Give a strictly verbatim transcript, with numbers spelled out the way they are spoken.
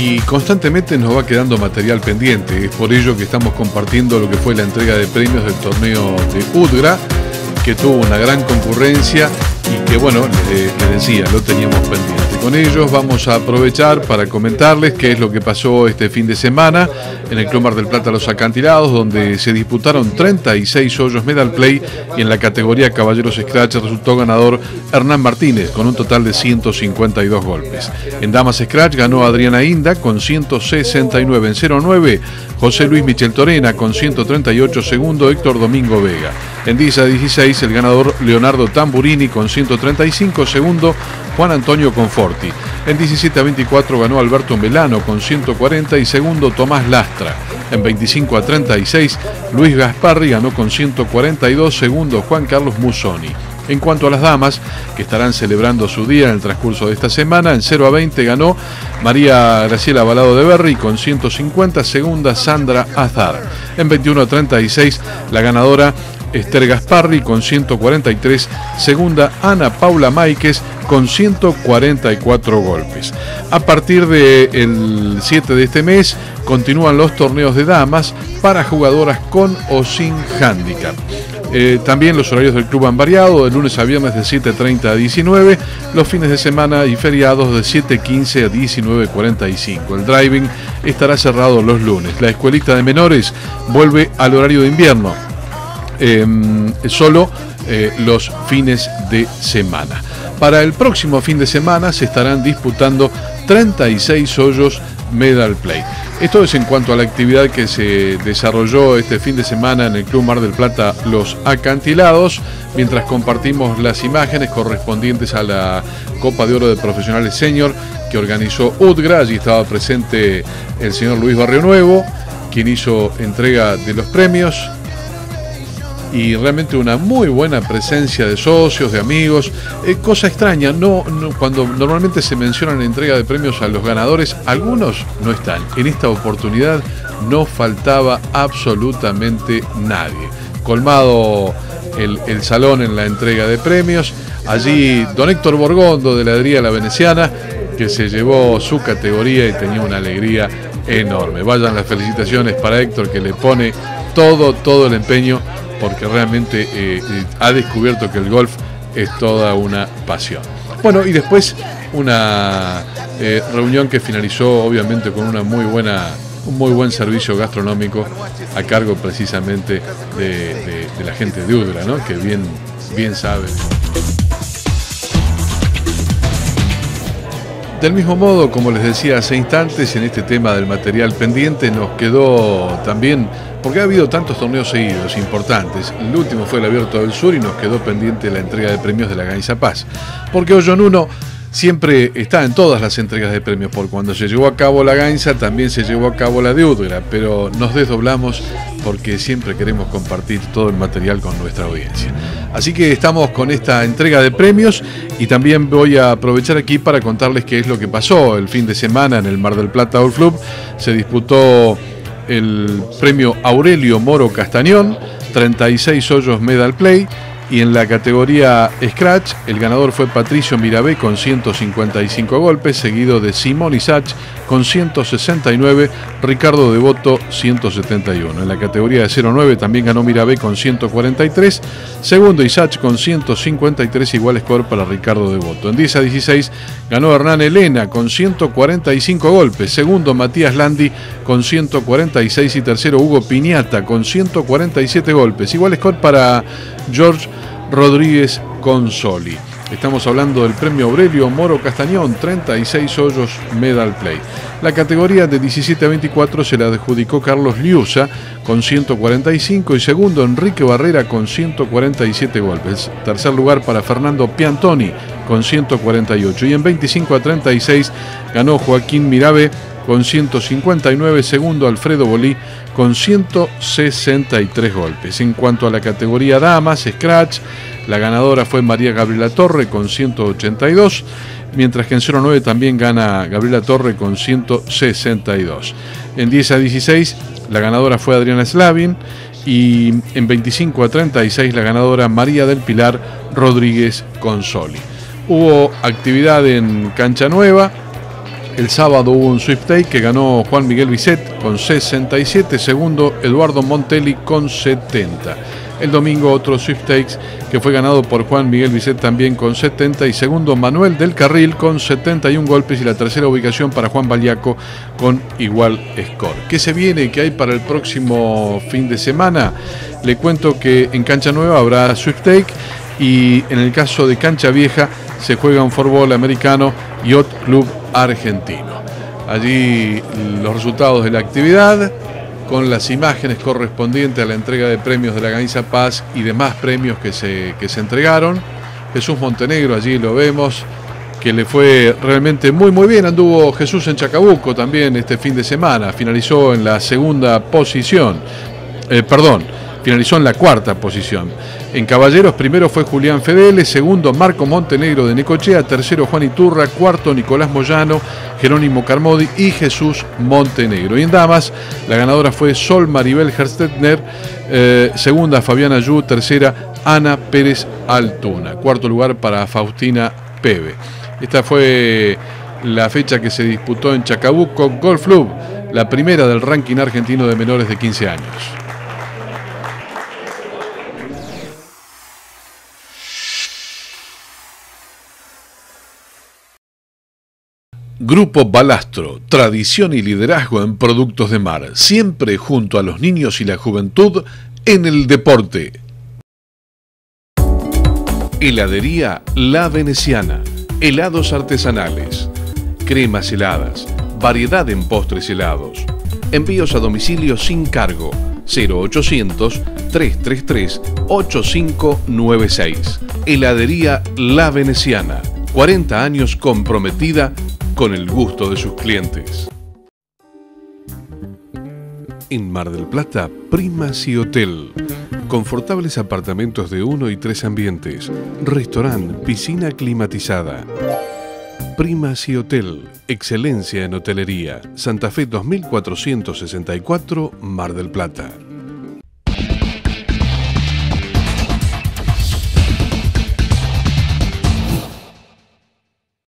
y constantemente nos va quedando material pendiente. Es por ello que estamos compartiendo lo que fue la entrega de premios del torneo de Udgra, que tuvo una gran concurrencia y que, bueno, les, les decía, lo teníamos pendiente. Con ellos vamos a aprovechar para comentarles qué es lo que pasó este fin de semana en el Club Mar del Plata Los Acantilados, donde se disputaron treinta y seis hoyos Medal Play y en la categoría Caballeros Scratch resultó ganador Hernán Martínez con un total de ciento cincuenta y dos golpes. En Damas Scratch ganó Adriana Inda con ciento sesenta y nueve en cero nueve, José Luis Michel Torena con ciento treinta y ocho, segundo Héctor Domingo Vega. En diez a dieciséis el ganador Leonardo Tamburini con ciento treinta y cinco, segundo Juan Antonio Conforti. En diecisiete a veinticuatro ganó Alberto Melano con ciento cuarenta y segundo Tomás Lastra. En veinticinco a treinta y seis Luis Gasparri ganó con ciento cuarenta y dos, segundo Juan Carlos Musoni. En cuanto a las damas, que estarán celebrando su día en el transcurso de esta semana, en cero a veinte ganó María Graciela Balado de Berry con ciento cincuenta, segunda Sandra Azar. En veintiuno a treinta y seis la ganadora Esther Gasparri con ciento cuarenta y tres, segunda Ana Paula Máiquez con ciento cuarenta y cuatro golpes. A partir del siete de este mes continúan los torneos de damas para jugadoras con o sin handicap. Eh, también los horarios del club han variado, de lunes a viernes de siete treinta a diecinueve, los fines de semana y feriados de siete quince a diecinueve cuarenta y cinco. El driving estará cerrado los lunes. La escuelita de menores vuelve al horario de invierno, eh, solo eh, los fines de semana. Para el próximo fin de semana se estarán disputando treinta y seis hoyos Medal Play. Esto es en cuanto a la actividad que se desarrolló este fin de semana en el Club Mar del Plata Los Acantilados, mientras compartimos las imágenes correspondientes a la Copa de Oro de Profesionales Senior que organizó Udgra. Allí estaba presente el señor Luis Barrio Nuevo, quien hizo entrega de los premios, y realmente una muy buena presencia de socios, de amigos. Eh, cosa extraña, no, no, cuando normalmente se menciona en la entrega de premios a los ganadores, algunos no están. En esta oportunidad no faltaba absolutamente nadie. Colmado el, el salón en la entrega de premios. Allí don Héctor Borgondo de la Heladería La Veneciana, que se llevó su categoría y tenía una alegría enorme. Vayan las felicitaciones para Héctor, que le pone todo, todo el empeño, porque realmente eh, eh, ha descubierto que el golf es toda una pasión. Bueno, y después una eh, reunión que finalizó obviamente con una muy buena, un muy buen servicio gastronómico a cargo precisamente de, de, de la gente de Udgra, ¿no? Que bien, bien sabe. Del mismo modo, como les decía hace instantes, en este tema del material pendiente nos quedó también, porque ha habido tantos torneos seguidos importantes. El último fue el Abierto del Sur y nos quedó pendiente la entrega de premios de la Gainza Paz. Porque Hoyo Nuno siempre está en todas las entregas de premios, por cuando se llevó a cabo la Gainza también se llevó a cabo la de Udgra, pero nos desdoblamos porque siempre queremos compartir todo el material con nuestra audiencia. Así que estamos con esta entrega de premios y también voy a aprovechar aquí para contarles qué es lo que pasó el fin de semana en el Mar del Plata Golf Club. Se disputó el premio Aurelio Moro Castañón, treinta y seis hoyos Medal Play, y en la categoría Scratch el ganador fue Patricio Mirabé con ciento cincuenta y cinco golpes, seguido de Simón Isach con ciento sesenta y nueve, Ricardo Devoto ciento setenta y uno. En la categoría de cero nueve también ganó Mirabé con ciento cuarenta y tres, segundo Isach con ciento cincuenta y tres, igual score para Ricardo Devoto. En diez a dieciséis ganó Hernán Elena con ciento cuarenta y cinco golpes, segundo Matías Landi con ciento cuarenta y seis y tercero Hugo Piñata con ciento cuarenta y siete golpes, igual score para George Rodríguez Consoli. Estamos hablando del premio Aurelio Moro Castañón, treinta y seis hoyos Medal Play. La categoría de diecisiete a veinticuatro se la adjudicó Carlos Liusa con ciento cuarenta y cinco y segundo Enrique Barrera con ciento cuarenta y siete golpes. Tercer lugar para Fernando Piantoni con ciento cuarenta y ocho. Y en veinticinco a treinta y seis ganó Joaquín Mirabé con ciento cincuenta y nueve, segundo Alfredo Bolí con ciento sesenta y tres golpes. En cuanto a la categoría damas, Scratch, la ganadora fue María Gabriela Torre con ciento ochenta y dos, mientras que en cero nueve también gana Gabriela Torre con ciento sesenta y dos. En diez a dieciséis la ganadora fue Adriana Slavin y en veinticinco a treinta y seis la ganadora María del Pilar Rodríguez Consoli. Hubo actividad en Cancha Nueva. El sábado hubo un sweepstake que ganó Juan Miguel Bisset con sesenta y siete, segundo Eduardo Montelli con setenta. El domingo otro sweepstakes que fue ganado por Juan Miguel Bisset también con setenta y segundo Manuel del Carril con setenta y un golpes y la tercera ubicación para Juan Baliaco con igual score. ¿Qué se viene? ¿Qué hay para el próximo fin de semana? Le cuento que en Cancha Nueva habrá sweepstake y en el caso de Cancha Vieja se juega un fútbol americano Yacht Club argentino. Allí los resultados de la actividad con las imágenes correspondientes a la entrega de premios de la Canisa Paz y demás premios que se, que se entregaron. Jesús Montenegro, allí lo vemos, que le fue realmente muy muy bien. Anduvo Jesús en Chacabuco también este fin de semana, finalizó en la segunda posición, eh, perdón, finalizó en la cuarta posición. En caballeros, primero fue Julián Fedele, segundo Marco Montenegro de Necochea, tercero Juan Iturra, cuarto Nicolás Moyano, Jerónimo Carmodi y Jesús Montenegro. Y en damas, la ganadora fue Sol Maribel Herstetner, eh, segunda Fabiana Yu, tercera Ana Pérez Altuna, cuarto lugar para Faustina Pebe. Esta fue la fecha que se disputó en Chacabuco Golf Club, la primera del ranking argentino de menores de quince años. Grupo Balastro, tradición y liderazgo en productos de mar, siempre junto a los niños y la juventud en el deporte. Heladería La Veneciana, helados artesanales, cremas heladas, variedad en postres helados, envíos a domicilio sin cargo, cero ochocientos, trescientos treinta y tres, ochenta y cinco noventa y seis. Heladería La Veneciana, cuarenta años comprometida con el gusto de sus clientes. En Mar del Plata, Primacy Hotel. Confortables apartamentos de uno y tres ambientes. Restaurante, piscina climatizada. Primacy Hotel. Excelencia en hotelería. Santa Fe dos mil cuatrocientos sesenta y cuatro, Mar del Plata.